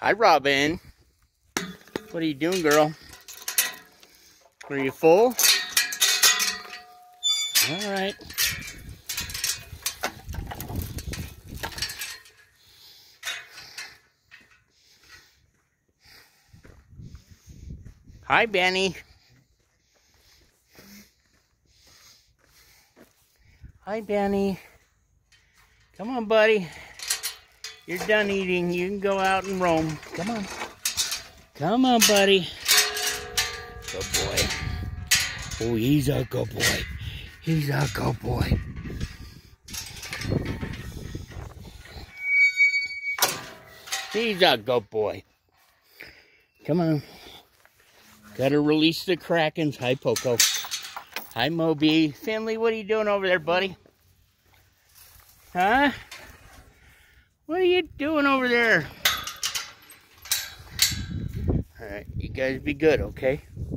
Hi, Robin. What are you doing, girl? Are you full? All right. Hi, Benny. Hi, Benny. Come on, buddy. You're done eating. You can go out and roam. Come on. Come on, buddy. Good boy. Oh, he's a good boy. He's a good boy. He's a good boy. Come on. Gotta release the Krackens. Hi, Poco. Hi, Moby. Finley, what are you doing over there, buddy? Huh? What are you doing over there? All right, you guys be good, okay?